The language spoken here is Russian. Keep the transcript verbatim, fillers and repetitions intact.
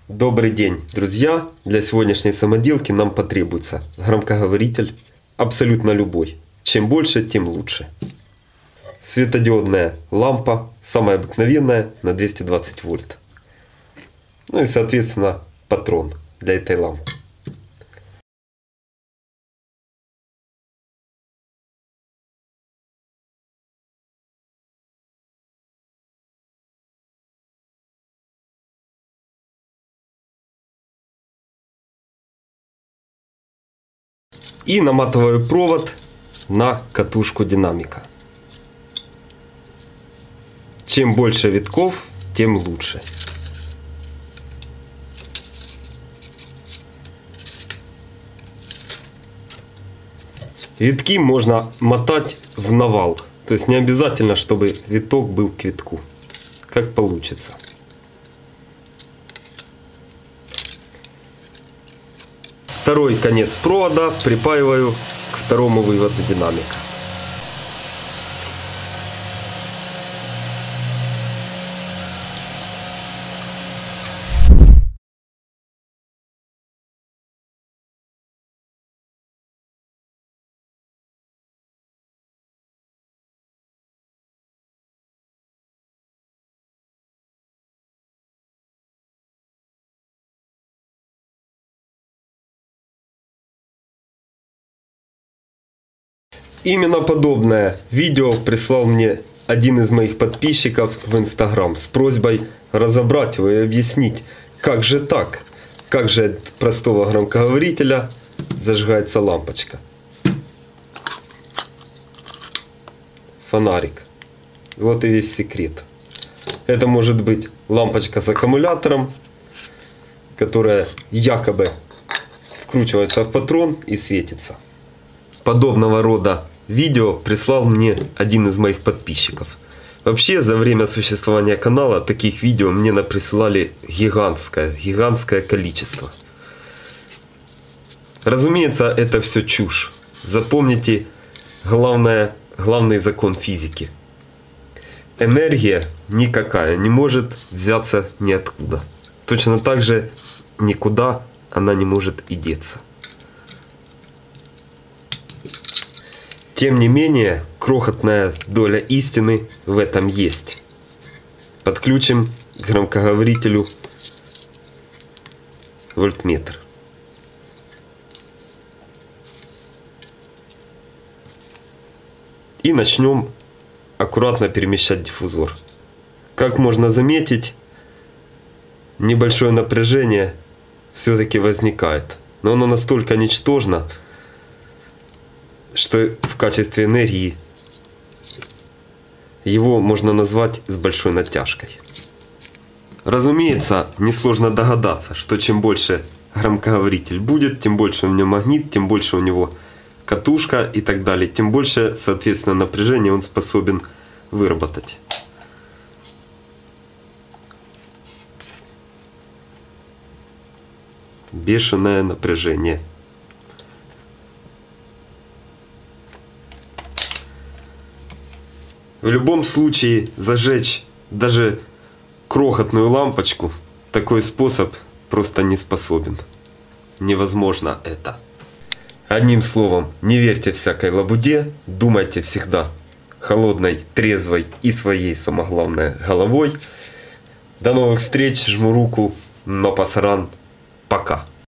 Добрый день, друзья! Для сегодняшней самоделки нам потребуется громкоговоритель, абсолютно любой. Чем больше, тем лучше. Светодиодная лампа, самая обыкновенная, на двести двадцать вольт. Ну и соответственно патрон для этой лампы. И наматываю провод на катушку динамика. Чем больше витков, тем лучше. Витки можно мотать в навал. То есть не обязательно, чтобы виток был к витку. Как получится. Второй конец провода припаиваю к второму выводу динамика. Именно подобное видео прислал мне один из моих подписчиков в Инстаграм с просьбой разобрать его и объяснить, как же так, как же от простого громкоговорителя зажигается лампочка. Фонарик. Вот и весь секрет. Это может быть лампочка с аккумулятором, которая якобы вкручивается в патрон и светится. Подобного рода видео прислал мне один из моих подписчиков. Вообще, за время существования канала таких видео мне наприсылали гигантское, гигантское количество. Разумеется, это все чушь. Запомните главное, главный закон физики. Энергия никакая не может взяться ниоткуда. Точно так же никуда она не может и деться. Тем не менее, крохотная доля истины в этом есть. Подключим к громкоговорителю вольтметр. И начнем аккуратно перемещать диффузор. Как можно заметить, небольшое напряжение все-таки возникает. Но оно настолько ничтожно, что в качестве энергии его можно назвать с большой натяжкой. Разумеется, несложно догадаться, что чем больше громкоговоритель будет, тем больше у него магнит, тем больше у него катушка и так далее, тем больше, соответственно, напряжение он способен выработать. Бешеное напряжение. В любом случае зажечь даже крохотную лампочку такой способ просто не способен. Невозможно это. Одним словом, не верьте всякой лабуде, думайте всегда холодной, трезвой и своей, самое главное, головой. До новых встреч, жму руку, но пасаран, пока.